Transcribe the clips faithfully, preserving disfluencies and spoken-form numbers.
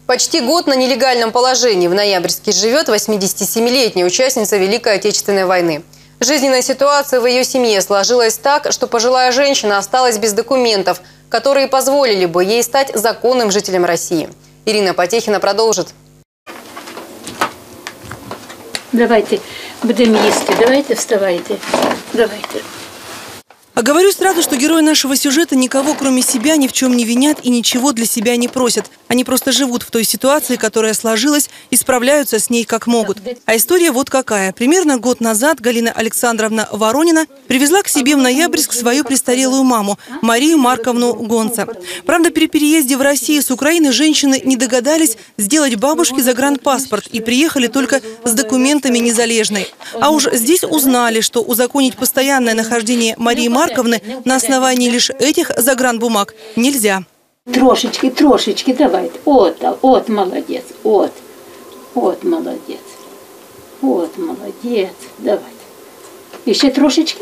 Почти год на нелегальном положении в Ноябрьске живет восьмидесятисемилетняя участница Великой Отечественной войны. Жизненная ситуация в ее семье сложилась так, что пожилая женщина осталась без документов, которые позволили бы ей стать законным жителем России. Ирина Потехина продолжит. Давайте, будем есть. Давайте, вставайте. Давайте. А говорю сразу, что герои нашего сюжета никого, кроме себя, ни в чем не винят и ничего для себя не просят. Они просто живут в той ситуации, которая сложилась, и справляются с ней как могут. А история вот какая. Примерно год назад Галина Александровна Воронина привезла к себе в Ноябрьск свою престарелую маму, Марию Марковну Гонца. Правда, при переезде в Россию с Украины женщины не догадались сделать бабушке загранпаспорт и приехали только с документами незалежной. А уж здесь узнали, что узаконить постоянное нахождение Марии Марковны на основании лишь этих загранбумаг нельзя. Трошечки, трошечки, давайте. Вот, вот, молодец, вот, вот, молодец, вот, молодец, давайте. Еще трошечки.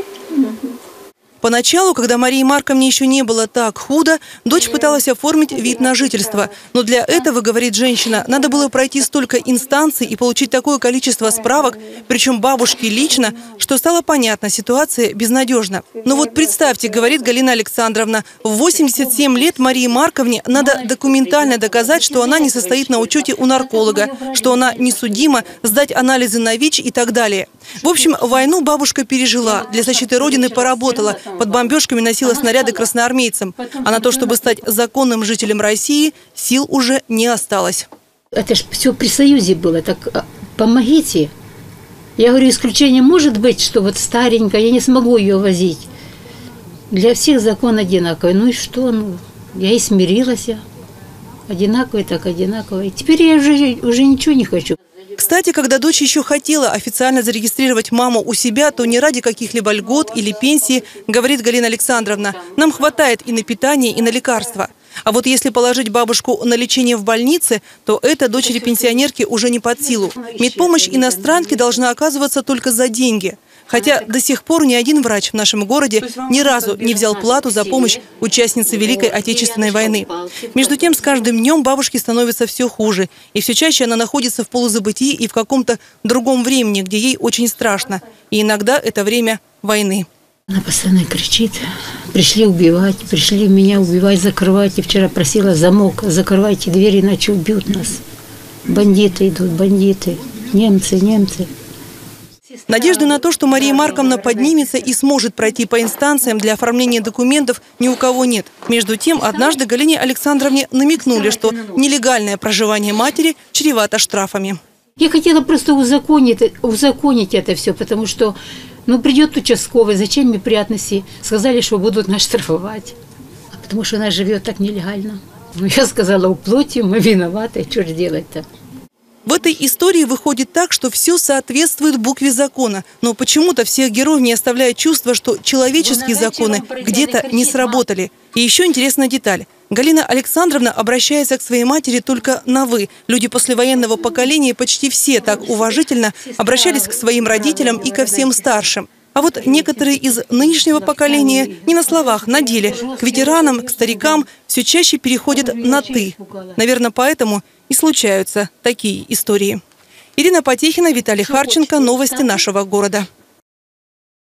Поначалу, когда Марии Марковне еще не было так худо, дочь пыталась оформить вид на жительство. Но для этого, говорит женщина, надо было пройти столько инстанций и получить такое количество справок, причем бабушке лично, что стало понятно, ситуация безнадежна. Но вот представьте, говорит Галина Александровна, в восемьдесят семь лет Марии Марковне надо документально доказать, что она не состоит на учете у нарколога, что она не судима, сдать анализы на ВИЧ и так далее. В общем, войну бабушка пережила, для защиты Родины поработала, под бомбежками носила снаряды красноармейцам. А на то, чтобы стать законным жителем России, сил уже не осталось. Это ж все при Союзе было. Так помогите. Я говорю, исключение может быть, что вот старенькая, я не смогу ее возить. Для всех закон одинаковый. Ну и что? Ну, я и смирилась. Одинаковый, так одинаковый. Теперь я уже, уже ничего не хочу. Кстати, когда дочь еще хотела официально зарегистрировать маму у себя, то не ради каких-либо льгот или пенсии, говорит Галина Александровна, нам хватает и на питание, и на лекарства. А вот если положить бабушку на лечение в больнице, то это дочери пенсионерки уже не под силу. Медпомощь иностранки должна оказываться только за деньги. Хотя до сих пор ни один врач в нашем городе ни разу не взял плату за помощь участнице Великой Отечественной войны. Между тем, с каждым днем бабушке становится все хуже. И все чаще она находится в полузабытии и в каком-то другом времени, где ей очень страшно. И иногда это время войны. Она постоянно кричит: пришли убивать, пришли меня убивать, закрывайте. Вчера просила замок, закрывайте двери, иначе убьют нас. Бандиты идут, бандиты, немцы, немцы. Надежды на то, что Мария Марковна поднимется и сможет пройти по инстанциям для оформления документов, ни у кого нет. Между тем, однажды Галине Александровне намекнули, что нелегальное проживание матери чревато штрафами. Я хотела просто узаконить, узаконить это все, потому что ну, придет участковый, зачем неприятности? Сказали, что будут нас штрафовать, потому что она живет так нелегально. Ну, я сказала, уплатим, мы виноваты, что же делать-то? В этой истории выходит так, что все соответствует букве закона. Но почему-то всех героев не оставляет чувство, что человеческие законы где-то не сработали. И еще интересная деталь. Галина Александровна обращается к своей матери только на «вы». Люди послевоенного поколения почти все так уважительно обращались к своим родителям и ко всем старшим. А вот некоторые из нынешнего поколения не на словах, на деле, к ветеранам, к старикам все чаще переходят на «ты». Наверное, поэтому и случаются такие истории. Ирина Потехина, Виталий Харченко. Новости нашего города.